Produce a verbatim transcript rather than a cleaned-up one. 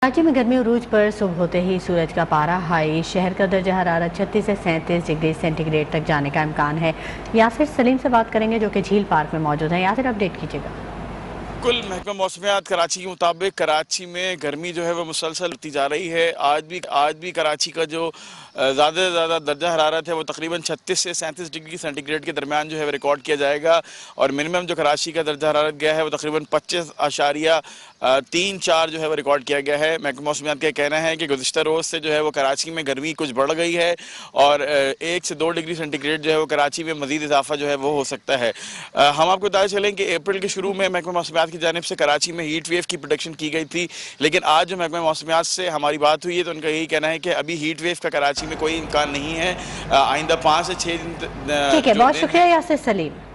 कराची में गर्मी उरूज पर सुबह होते ही सूरज का पारा हाई, शहर का दर्जा हरारत छत्तीस से सैंतीस डिग्री सेंटीग्रेड तक जाने का इम्कान है। यासिर सलीम से बात करेंगे जो कि झील पार्क में मौजूद है। यासिर, अपडेट कीजिएगा। कुल महकमा मौसमियात कराची के मुताबिक कराची में गर्मी जो है वो मुसलसल होती जा रही है। आज भी आज भी कराची का जो ज़्यादा से ज़्यादा दर्जा हरारत है वो तकरीबन छत्तीस से सैंतीस डिग्री सेंटीग्रेड के दरमियान जो है वो रिकॉर्ड किया जाएगा। और मिनिमम जो कराची का दर्जा हरारत गया है वो तकरीबन पच्चीस आशारिया तीन चार जो है वो रिकॉर्ड किया गया है। महकमा मौसमियात का कहना है कि गुज़िश्ता रोज़ से जो है वो कराची में गर्मी कुछ बढ़ गई है और एक से दो डिग्री सेंटीग्रेड जो है वो कराची में मज़ीद इजाफा जो है वो हो सकता है। हम आपको बताते चलें कि अप्रैल के शुरू में महकमा मौसमियात की जानिब से कराची में हीट वेव की प्रोडिक्शन की गई थी, लेकिन आज जो महकमा मौसमियात से हमारी बात हुई है तो उनका यही कहना है कि अभी हीट वेव का कराची में कोई इम्कान नहीं है। आइंदा पाँच से छः दिन ठीक है, बहुत शुक्रिया यासिर सलीम।